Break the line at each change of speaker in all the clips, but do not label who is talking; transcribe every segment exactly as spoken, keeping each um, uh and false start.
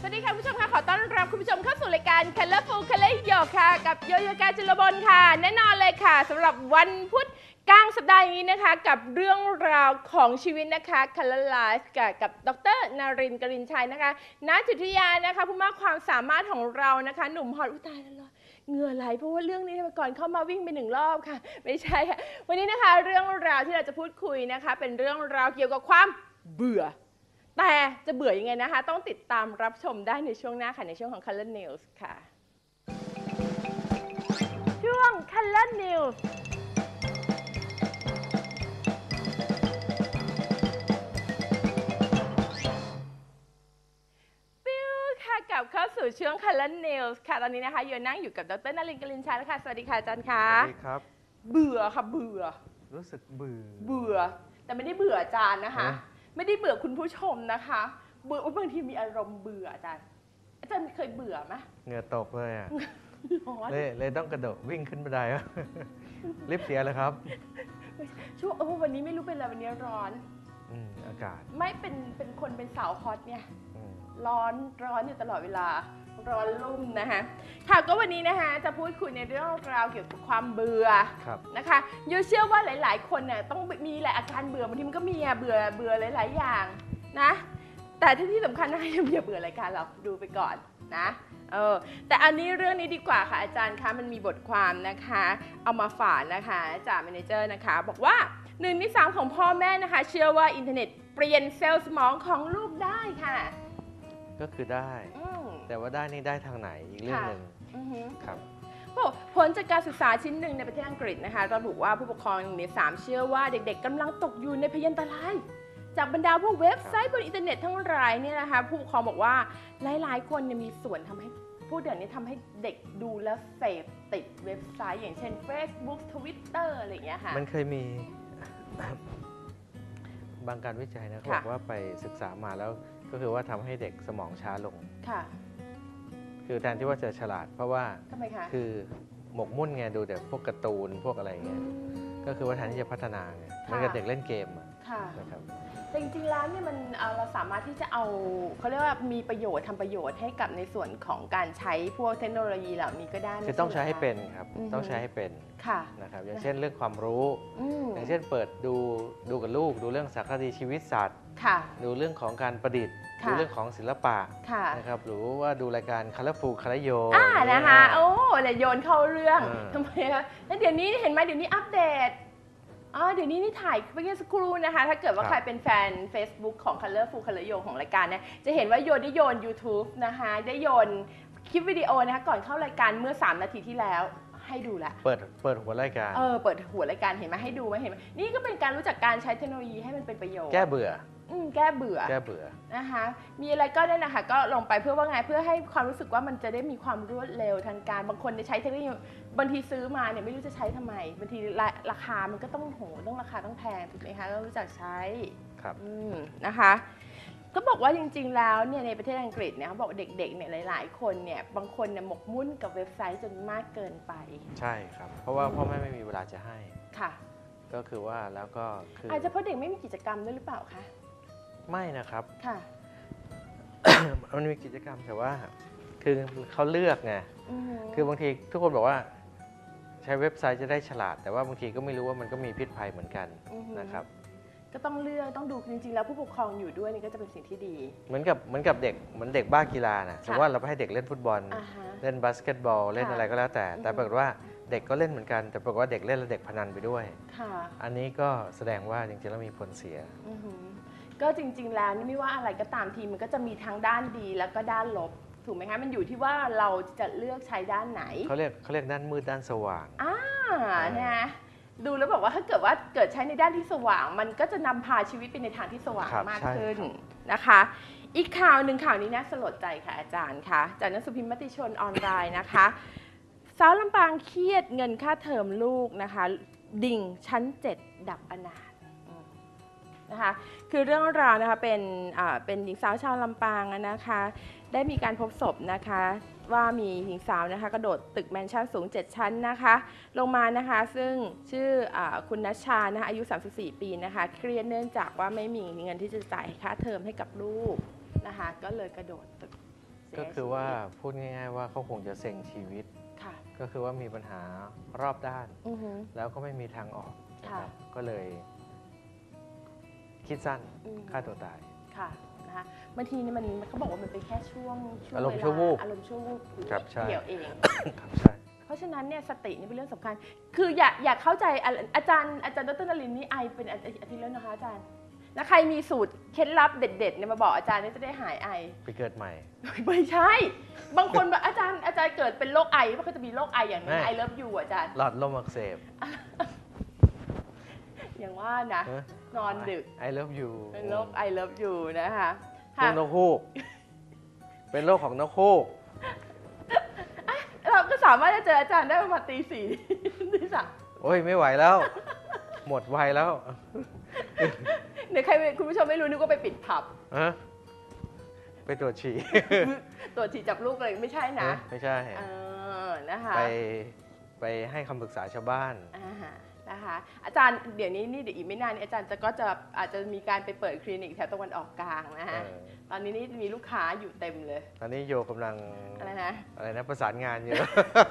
สวัสดีค่ะผู้ชมค่ะขอต้อนรับคุณผู้ชมเข้าสู่รายการ Colorful Color โยค่ะกับโยโยกาจุลบลค่ะแน่นอนเลยค่ะสำหรับวันพุธกลางสัปดาห์นี้นะคะกับเรื่องราวของชีวิตนะคะ Color Life กับกับดร.นรินทร์ กรินชัยนะคะณจุฑิยานะคะผู้มากความสามารถของเรานะคะหนุ่มฮอตอุยตายแล้วเหงื่อไหลเพราะว่าเรื่องนี้ก่อนเข้ามาวิ่งไปหนึ่งรอบค่ะไม่ใช่ค่ะวันนี้นะคะเรื่องราวที่เราจะพูดคุยนะคะเป็นเรื่องราวเกี่ยวกับความเบื่อแต่จะเบื่อยังไงนะคะต้องติดตามรับชมได้ในช่วงหน้าค่ะในช่วงของ Color News ค่ะช่วง Color Newsกลับเข้าสู่ช่วง Color News ค่ะตอนนี้นะคะโยนั่งอยู่กับดร.นรินทร์ กรินชัยแล้วค่ะสวัสดีค่ะอาจารย์ค่ะ
สวัสดีครับ
เบื่อค่ะเบื่อ
รู้สึกเบื่อ
เบื่อแต่ไม่ได้เบื่ออาจารย์นะคะไม่ได้เบื่อคุณผู้ชมนะคะเบื่อบางทีมีอารมณ์เบื่ออาจารย์อาจารย์เคยเบื่อไหม
เหงื่อตกเลยอ่ะ
ร้อน
เลยเลยต้องกระโดดวิ่งขึ้นบันไดลิฟต์เสียเลยครับ
ช่วงโอ้วันนี้ไม่รู้เป็นอะไรวันนี้ร้อน
อืมอากาศ
ไม่เป็นเป็นคนเป็นสาวฮอตเนี่ยร้อนร้อนอยู่ตลอดเวลาร้อนรุ่มนะคะค่ะก็วันนี้นะคะจะพูดคุยในเรื่องราวเกี่ยวกับความเบื่อนะคะโยเชื่อว่าหลายๆคนเนี่ยต้องมีแหละอาการเบื่อบางทีมันก็มีอะเบื่อเบื่อหลายๆอย่างนะแต่ที่ที่สำคัญนะคะอย่าเบื่อรายการเราดูไปก่อนนะเออแต่อันนี้เรื่องนี้ดีกว่าค่ะอาจารย์คะมันมีบทความนะคะเอามาฝากนะคะจากแมเนเจอร์นะคะบอกว่าหนึ่งในสามของพ่อแม่นะคะเชื่อว่าอินเทอร์เน็ตเปลี่ยนเซลล์สมองของลูกได้ค่ะ
ก็คือได้แต่ว่าได้นี่ได้ทางไหนอีกเรื่องหนึ่งครับ
ผลจากการศึกษาชิ้นหนึ่งในประเทศอังกฤษนะคะระบุว่าผู้ปกครองหนึ่งในสามเชื่อว่าเด็กๆกำลังตกอยู่ในพยันตรายจากบรรดาพวกเว็บไซต์บนอินเทอร์เน็ตทั้งหลายเนี่ยนะคะผู้ปกครองบอกว่าหลายๆคนมีส่วนทำให้ผู้เดี๋ยวนี้ทำให้เด็กดูแล้วเสพติดเว็บไซต์อย่างเช่น Facebook Twitter อะไรอย่างเงี้ยค่ะ
มันเคยมีบางการวิจัยนะเขาบอกว่าไปศึกษามาแล้วก็คือว่าทำให้เด็กสมองช้าลงค่ะคือแทนที่ว่าจะฉลาดเพราะว่าคือหมกมุ่นไงดูแต่พวกการ์ตูนพวกอะไรเงี้ยก็คือว่าแทนที่จะพัฒนาไงมันกับเด็กเล่นเกมนะครับ
แต่จริงๆแล้วเนี่ยมันเราสามารถที่จะเอาเขาเรียกว่ามีประโยชน์ทำประโยชน์ให้กับในส่วนของการใช้พวกเทคโนโลยีเหล่านี้ก็ได้
คือต้องใช้ให้เป็นครับต้องใช้ให้เป็นนะครับอย่างเช่นเรื่องความรู้อย่างเช่นเปิดดูดูกับลูกดูเรื่องสารคดีชีวิตสัตว์ดูเรื่องของการประดิษฐ์ดูเรื่องของศิลปะนะครับหรือว่าดูรายการ Colorful Color โย
นะคะโอ้เลยโยนเข้าเรื่องทำไมคะแล้วเดี๋ยวนี้เห็นไหมเดี๋ยวนี้อัปเดตอ๋อเดี๋ยวนี้นี่ถ่ายเมื่อกี้สักครู่นะคะถ้าเกิดว่าใครเป็นแฟน Facebook ของ Colorful Color โยของรายการเนี่ยจะเห็นว่าโยได้โยน YouTube นะคะได้โยนคลิปวิดีโอนะคะก่อนเข้ารายการเมื่อสามนาทีที่แล้วให้ดูละ
เปิดเปิดหัวรายการ
เออเปิดหัวรายการเห็นไหมให้ดูไหมเห็นไหมนี่ก็เป็นการรู้จักการใช้เทคโนโลยีให้มันเป็นประโยชน์
แก้เบื่อ
อืมแก้เบื่อ
แก้เบื่อ
นะคะมีอะไรก็ได้นะคะก็ลงไปเพื่อว่าไงเพื่อให้ความรู้สึกว่ามันจะได้มีความรวดเร็วทันการบางคนใช้เทคโนโลยีบางทีซื้อมาเนี่ยไม่รู้จะใช้ทำไมบางทีราคามันก็ต้องโหต้องราคาต้องแพงถูกไหมคะต้องรู้จักใช้
ครับ
อืมนะคะก็บอกว่าจริงๆแล้วเนี่ยในประเทศอังกฤษเนี่ยเขาบอกเด็กๆเนี่ยหลายๆคนเนี่ยบางคนเนี่ยหมกมุ่นกับเว็บไซต์จนมากเกินไป
ใช่ครับเพราะว่าพ่อแม่ไม่มีเวลาจะให้
ค่ะ
ก็คือว่าแล้วก็คือ
อาจจะเพราะเด็กไม่มีกิจกรรมด้วยหรือเปล่าคะ
ไม่นะครับ
ค่ะ
มันมีกิจกรรมแต่ว่าคือเขาเลือกไงคือบางทีทุกคนบอกว่าใช้เว็บไซต์จะได้ฉลาดแต่ว่าบางทีก็ไม่รู้ว่ามันก็มีพิษภัยเหมือนกันนะครับ
ก็ต้องเลือกต้องดูจริงๆแล้วผู้ปกครองอยู่ด้วยนี่ก็จะเป็นสิ่งที่ดี
เหมือนกับเหมือนกับเด็กเหมือนเด็กบ้ากีฬานะสมมติว่าเราไปให้เด็กเล่นฟุตบอลเล่นบาสเกตบอลเล่นอะไรก็แล้วแต่แต่ปรากฏว่าเด็กก็เล่นเหมือนกันแต่ปรากฏว่าเด็กเล่นแล้วเด็กพนันไปด้วยอันนี้ก็แสดงว่าจริงๆแล้วมีผลเสีย
ก็จริงๆแล้วนี่ไม่ว่าอะไรก็ตามทีมันก็จะมีทั้งด้านดีแล้วก็ด้านลบถูกไหมคะมันอยู่ที่ว่าเราจะเลือกใช้ด้านไหน
เขาเรียกเขาเรียกด้านมืดด้านสว่าง
อ่านะดูแล้วบอกว่าถ้าเกิดว่าเกิดใช้ในด้านที่สว่างมันก็จะนำพาชีวิตไปในทางที่สว่างมากขึ้นนะคะอีกข่าวหนึ่งข่าวนี้น่าสลดใจค่ะอาจารย์คะจากหนังสือพิมพ์มติชนออนไลน์นะคะสาวลำปางเครียดเงินค่าเทอมลูกนะคะดิ่งชั้นเจ็ดดับอนาถนะคะคือเรื่องราวนะคะเป็นอ่าเป็นหญิงสาวชาวลำปางนะคะได้มีการพบศพนะคะว่ามีหญิงสาวนะคะกระโดดตึกแมนชั่นสูงเจ็ดชั้นนะคะลงมานะคะซึ่งชื่ออคุณณชานะคะอายุสามสิบสี่ปีนะคะเครียดเนื่องจากว่าไม่มีเงินที่จะจ่ายค่าเทอมให้กับลูกนะคะก็เลยกระโดดตึก
ก็คือว่าพูดง่ายๆว่าเขาคงจะเซ็งชีวิตก็คือว่ามีปัญหารอบด้านแล้วก็ไม่มีทางออกก็เลยคิดสั้นฆ่าตัวตาย
ค่ะนะคะบางทีนี่มันเขาบอกว่ามันเป็นแค่ช่วง
อารมณ์ชั่ววูบ
อารมณ์ชั่ววูบ
เ
กี่ยวเอง
ใช่
เพราะฉะนั้นเนี่ยสตินี่เป็นเรื่องสำคัญคืออยากอยากเข้าใจอาจารย์อาจารย์ดร.นฤมย์นี่ไอเป็นอาทิตย์แล้วนะคะอาจารย์แล้วใครมีสูตรเคล็ดลับเด็ดๆเนี่ยมาบอกอาจารย์นี่จะได้หายไอ
ไปเกิดใหม่
ไม่ใช่บางคนแบบอาจารย์อาจารย์เกิดเป็นโรคไอเพราะเขาจะมีโรคไออย่างนี้ไอเลิฟยูอาจารย์
หลอดลมอักเสบ
อย่างว่านะนอนดึก
I love you
เป็นโรค I love you นะคะ
ลูกนกฮูกเป็นโรคของนกฮูก
เราก็สามารถจะเจออาจารย์ได้ประมาณตีสี่ตีสาม
โอ้ยไม่ไหวแล้วหมดวัยแล้ว
เดี๋ยวใครคุณผู้ชมไม่รู้นึกว่าไปปิดผับ
ไปตรวจฉี่
ตรวจฉี่จับลูกเลยไม่ใช่นะ
ไม่ใช่
นะคะ
ไปไปให้คำปรึกษาชาวบ้าน
นะคะอาจารย์เดี๋ยวนี้นี่เดี๋ยวอีกไม่นานอาจารย์จะก็จะอาจจะมีการไปเปิดคลินิกแถวตะวันออกกลางนะฮะตอนนี้นี่มีลูกค้าอยู่เต็มเลย
ตอนนี้โยกำลัง
อะไรนะ
อะไรนะประสานงานเยอะ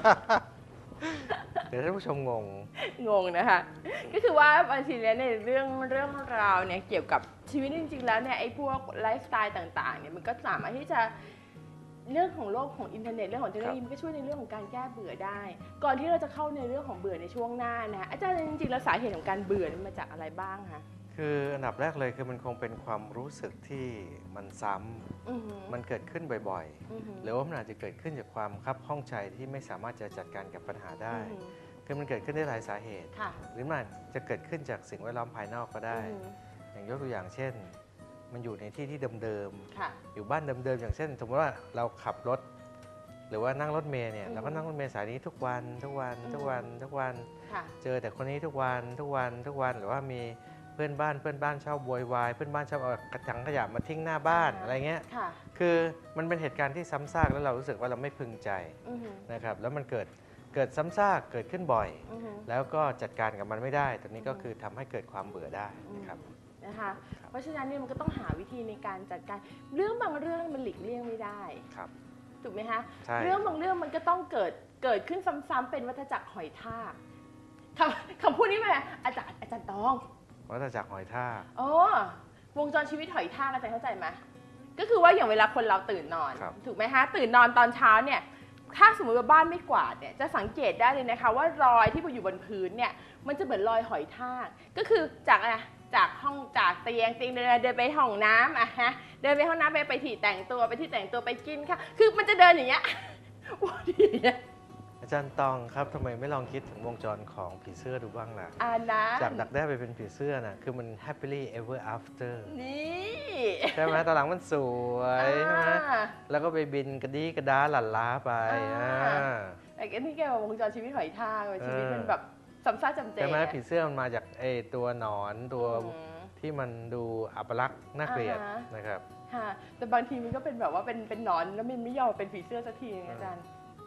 เดี๋ยวท่านผู้ชมงง
งงนะคะก็คือว่าบางทีแล้วในเรื่องเรื่องราวเนี่ยเกี่ยวกับชีวิตจริงๆแล้วเนี่ยไอ้พวกไลฟ์สไตล์ต่างๆเนี่ยมันก็สามารถที่จะเรื่องของโลกของอินเทอร์เน็ตเรื่องของเทคโนโลยีมันก็ช่วยในเรื่องของการแก้เบื่อได้ก่อนที่เราจะเข้าในเรื่องของเบื่อในช่วงหน้านะอาจารย์จริงๆแล้วสาเหตุของการเบื่อมันมาจากอะไรบ้างคะ
คืออันดับแรกเลยคือมันคงเป็นความรู้สึกที่มันซ้ำมันเกิดขึ้นบ่อยๆหรือว่ามันอาจจะเกิดขึ้นจากความคับข้องใจที่ไม่สามารถจะจัดการกับปัญหาได้คือมันเกิดขึ้นได้หลายสาเหตุหรือมันจะเกิดขึ้นจากสิ่งแวดล้อมภายนอกก็ได้อย่างยกตัวอย่างเช่นมันอยู่ในที่ที่เดิมๆอยู่บ้านเดิมๆอย่างเช่นสมมติว่าเราขับรถหรือว่านั่งรถเมล์เนี่ยเราก็นั่งรถเมล์สายนี้ทุกวันทุกวันทุกวันทุกวันเจอแต่คนนี้ทุกวันทุกวันทุกวันหรือว่ามีเพื่อนบ้านเพื่อนบ้านชอบโวยวายเพื่อนบ้านชอบเอากระถังขยะมาทิ้งหน้าบ้านอะไรเงี้ยคือมันเป็นเหตุการณ์ที่ซ้ำซากแล้วเรารู้สึกว่าเราไม่พึงใจนะครับแล้วมันเกิดเกิดซ้ำซากเกิดขึ้นบ่อยแล้วก็จัดการกับมันไม่ได้ตรงนี้ก็คือทำให้เกิดความเบื่อได้นะครับ
นะคะเพราะฉะนั้นเนี่ยมันก็ต้องหาวิธีในการจัดการเรื่องบางเรื่องมันหลีกเลี่ยงไม่ได้ถูกไหมคะเรื่องบางเรื่องมันก็ต้องเกิดเกิดขึ้นซ้ำๆเป็นวัฏจักรหอยทากคำคำพูดนี้ไหมอาจารย์อาจารย์ตอง
วัฏจักรหอยทาก
อ๋อวงจรชีวิตหอยทากอาจารย์เข้าใจไหมก็คือว่าอย่างเวลาคนเราตื่นนอนถูกไหมคะตื่นนอนตอนเช้าเนี่ยถ้าสมมติว่าบ้านไม่กวาดเนี่ยจะสังเกตได้เลยนะคะว่ารอยที่อยู่บนพื้นเนี่ยมันจะเหมือนรอยหอยทากก็คือจากอะไรจากห้องจากเตียงเตียงเดินเดินไปห้องน้ำอะฮะเดินไปห้องน้ำไปไปที่แต่งตัวไปที่แต่งตัวไปกินค่ะคือมันจะเดินอย่างเงี้ยวันนี้
อาจารย์ตองครับทำไมไม่ลองคิดถึงวงจรของผีเสื้อดูบ้างล่ะ
อ่านะ
จากดักแด้ไปเป็นผีเสื้อน่ะคือมัน happily ever after
นี่
ใช่ไหมตอนหลังมันสวยใช่ไหมแล้วก็ไปบินกระดีกระดาหลั่นล้าไป
ไอ้นี่แกว่าวงจรชีวิตหอยทากชีวิตมันแบบซ้ำซากจำเจ
ใช่ไหมผีเสื้อมันมาจากไอ้ตัวหนอนตัวที่มันดูอัปลักษณ์น่าเกลียดนะครับ
ค่ะแต่บางทีมันก็เป็นแบบว่าเป็นเป็นหนอนแล้วมันไม่ยอมเป็นผีเสื้อสักทีอาจารย์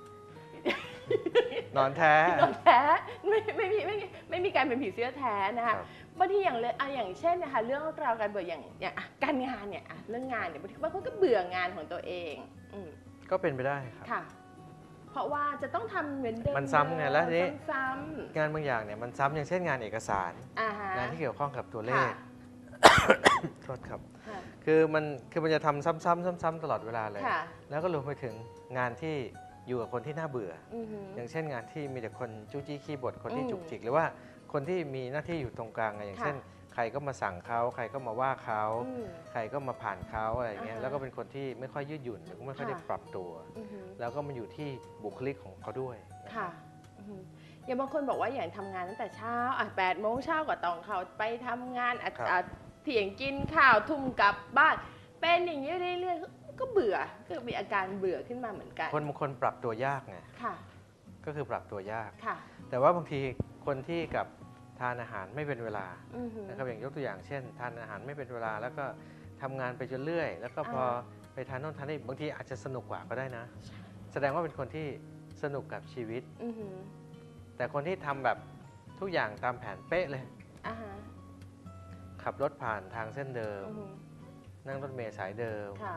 นอนแท้
นอนแท้ไม่ไม่มีไม่ไม่มีการเป็นผีเสื้อแท้นะคะบางทีอย่างเลยอ่ะอย่างเช่นนะคะเรื่องราวการเบื่ออย่างอย่างการงานเนี่ยเรื่องงานเนี่ยบางทีบางคนก็เบื่องานของตัวเอง
ก็เป็นไปได้ครับ
ค่ะเพราะว่าจะต้องทำเหมือนเดิม
มันซ้ำไงแล้วทีนี้งานบางอย่างเนี่ยมันซ้ำอย่างเช่นงานเอกสารงานที่เกี่ยวข้องกับตัวเลขโทษครับคือมันคือมันจะทำซ้ำๆซ้ำๆตลอดเวลาเลยแล้วก็รวมไปถึงงานที่อยู่กับคนที่น่าเบื่ออย่างเช่นงานที่มีแต่คนจู้จี้ขี้บ่นคนที่จุกจิกหรือว่าคนที่มีหน้าที่อยู่ตรงกลางอย่างเช่นใครก็มาสั่งเขาใครก็มาว่าเขาใครก็มาผ่านเขาอะไรเงี้ยแล้วก็เป็นคนที่ไม่ค่อยยืดหยุ่นหรือไม่ค่อยได้ปรับตัวแล้วก็มันอยู่ที่บุคลิกของเขาด้วย
ค่ะอย่างบางคนบอกว่าอย่างทำงานตั้งแต่เช้าอ่ะแปดโมงเช้าก็ต้องเขาไปทำงานอ่ะเที่ยงกินข้าวทุ่มกลับบ้านเป็นอย่างนี้เรื่อยๆก็เบื่อก็มีอาการเบื่อขึ้นมาเหมือนกัน
คนบางคนปรับตัวยากไง
ค่ะ
ก็คือปรับตัวยาก
ค่ะ
แต่ว่าบางทีคนที่กับทานอาหารไม่เป็นเวลานะครับอย่างยกตัวอย่างเช่นทานอาหารไม่เป็นเวลาแล้วก็ทำงานไปจนเรื่อยแล้วก็พอไปทานโน่นทานนี่บางทีอาจจะสนุกกว่าก็ได้นะแสดงว่าเป็นคนที่สนุกกับชีวิตแต่คนที่ทำแบบทุกอย่างตามแผนเป๊ะเลยขับรถผ่านทางเส้นเดิมนั่งรถเมล์สายเดิม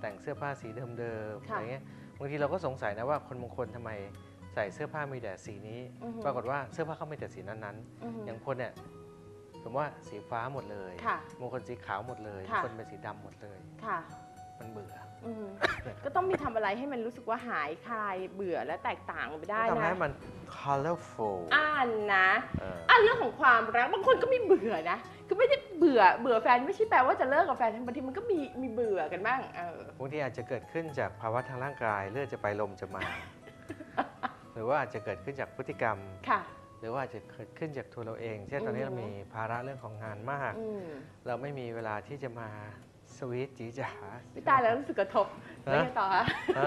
แต่งเสื้อผ้าสีเดิมๆอะไรเงี้ยบางทีเราก็สงสัยนะว่าคนบางคนทำไมใส่เสื้อผ้ามีแต่สีนี้ปรากฏว่าเสื้อผ้าเขาไม่แต่สีนั้นๆอย่างคนเนี่ยสมมติว่าสีฟ้าหมดเลยบางคนสีขาวหมดเลยบางคนเป็นสีดำหมดเลยมันเบื่อ
ก็ต้องมีทำอะไรให้มันรู้สึกว่าหายคลายเบื่อและแตกต่างไปได้นะ
ทำให้มัน colorful
อ่านนะอ่านเรื่องของความรักบางคนก็มีเบื่อนะคือไม่ได้เบื่อเบื่อแฟนไม่ใช่แปลว่าจะเลิกกับแฟนบางทีมันก็มีมีเบื่อกันบ้าง
บางทีอาจจะเกิดขึ้นจากภาวะทางร่างกายเลือดจะไปลมจะมา หรือว่าอาจจะเกิดขึ้นจากพฤติกรรมหรือว่าอาจจะเกิดขึ้นจากตัวเราเองเช่นตอนนี้เรามีภาระเรื่องของงานมากเราไม่มีเวลาที่จะมาสวีทจีจ๋า
ไม่ตายแล้วรู้สึกกระทบไม่ต่อฮะ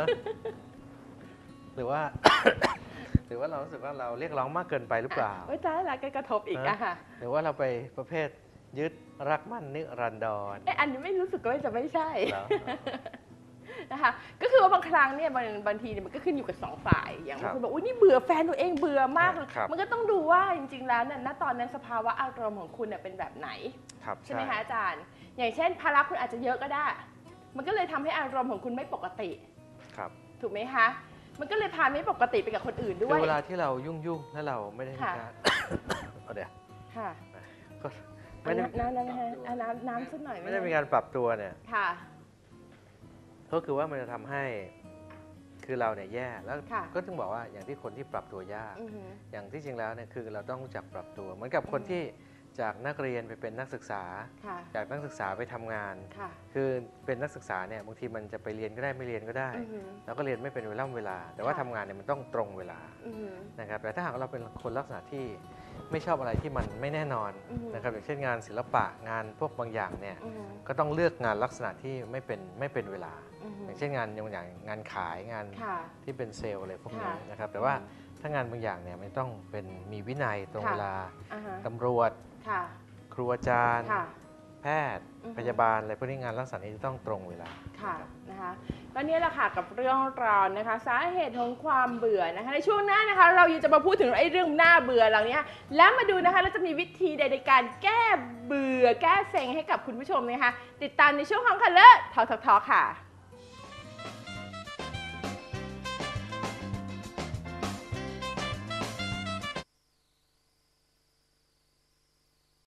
หรือว่า หรือว่าเรารู้สึกว่าเราเรียกร้องมากเกินไปหรือเปล่า
ไม่ตายแล้วกระทบอีกอะค่ะ
หรือว่าเราไปประเภทยึดรักมั่นนิรันดร
ไอ้อันนี้ไม่รู้สึกว่าจะไม่ใช่นะคะก็คือว่าบางครั้งเนี่ยบางบางทีมันก็ขึ้นอยู่กับสองฝ่ายอย่างบางคนบอกอุ้ยนี่เบื่อแฟนตัวเองเบื่อมากมันก็ต้องดูว่าจริงๆแล้วเนี่ยณตอนนั้นสภาวะอารมณ์ของคุณเนี่ยเป็นแบบไหนใช่ไหมคะอาจารย์อย่างเช่นภาระคุณอาจจะเยอะก็ได้มันก็เลยทำให้อารมณ์ของคุณไม่ปกติถูกไหมคะมันก็เลยพาไม่ปกติไปกับคนอื่นด้วย
เวลาที่เรายุ่งยุ่งแล้วเราไม่ได้มีการเอาเดี๋ยว
ค่ะก็ไม่ได้น้ำน้ำน้ำน้ำสักหน่อย
ไม่ได้มีการปรับตัวเนี่ย
ค่ะ
ก็คือว่ามันจะทำให้คือเราเนี่ยแย่แล้วก็ต้องบอกว่าอย่างที่คนที่ปรับตัวยากอย่างที่จริงแล้วเนี่ยคือเราต้องรู้จักปรับตัวเหมือนกับคนที่จากนักเรียนไปเป็นนักศึกษาจากนักศึกษาไปทำงานคือเป็นนักศึกษาเนี่ยบางทีมันจะไปเรียนก็ได้ไม่เรียนก็ได้แล้วก็เรียนไม่เป็นเวลาเวลาแต่ว่าทำงานเนี่ยมันต้องตรงเวลานะครับแต่ถ้าหากเราเป็นคนลักษณะที่ไม่ชอบอะไรที่มันไม่แน่นอนนะครับอย่างเช่นงานศิลปะงานพวกบางอย่างเนี่ยก็ต้องเลือกงานลักษณะที่ไม่เป็นไม่เป็นเวลาอย่างเช่นงานอย่างงานขายงานที่เป็นเซลล์อะไรพวกนี้นะครับแต่ว่าถ้างานบางอย่างเนี่ยมันต้องเป็นมีวินัยตรงเวลาตำรวจครูอาจารย์แพทย์พยาบาลอะไรพวกนี้งานลักษณะนี้จะต้องตรงเวลา
ค่ะนะคะก็นี่แหละค่ะกับเรื่องราวนะคะสาเหตุของความเบื่อนะคะในช่วงหน้านะคะเราอยู่จะมาพูดถึงไอ้เรื่องหน้าเบื่อเหล่านี้แล้วมาดูนะคะเราจะมีวิธีใดในการแก้เบื่อแก้เซ็งให้กับคุณผู้ชมนะคะติดตามในช่วงของคันเลอร์ทอทอค่ะ